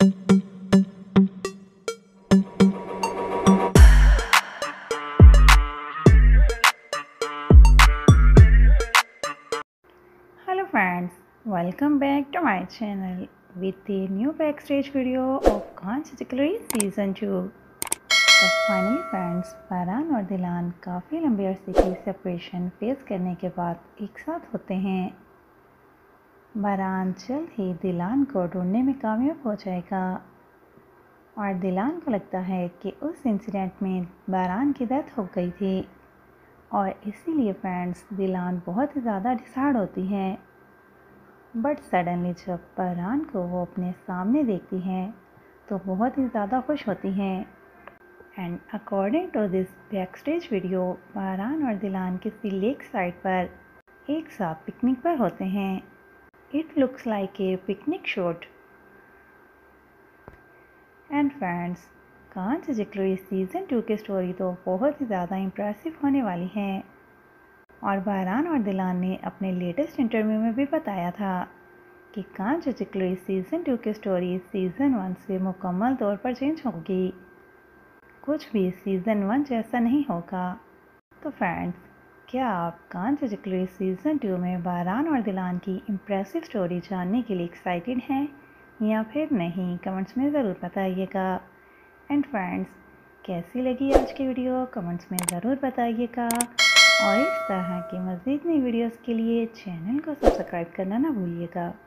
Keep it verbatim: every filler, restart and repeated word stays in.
Hello friends, welcome back to my channel with a new backstage video of Kanch Jewelry Season two. तो finally friends, Baran और Dilan काफ़ी लंबे अरसे की separation face करने के बाद एक साथ होते हैं। बारान जल्द ही दिलान को ढूंढने में कामयाब हो जाएगा और दिलान को लगता है कि उस इंसिडेंट में बारान की डेथ हो गई थी और इसीलिए फ्रेंड्स दिलान बहुत ही ज़्यादा डिसहार्ड होती हैं। बट सडनली जब बारान को वो अपने सामने देखती हैं तो बहुत ही ज़्यादा खुश होती हैं। And according to this backstage video, Baran और दिलान किसी लेक साइड पर एक साथ पिकनिक पर होते हैं। It looks like a picnic shoot. And friends, Kan Cicekleri season two की स्टोरी तो बहुत ही ज़्यादा इम्प्रेसिव होने वाली है और बारान और दिलान ने अपने लेटेस्ट इंटरव्यू में भी बताया था कि कांच जिक्लरी सीज़न टू की स्टोरी सीज़न वन से मुकम्मल तौर पर चेंज होगी, कुछ भी सीज़न वन जैसा नहीं होगा। तो फ्रेंड्स, क्या आप कांच जिक्लरी सीज़न टू में बारान और दिलान की इम्प्रेसिव स्टोरी जानने के लिए एक्साइटेड हैं या फिर नहीं? कमेंट्स में ज़रूर बताइएगा। एंड फ्रेंड्स, कैसी लगी आज की वीडियो कमेंट्स में ज़रूर बताइएगा और इस तरह के मज़ीद नई वीडियोज़ के लिए चैनल को सब्सक्राइब करना ना भूलिएगा।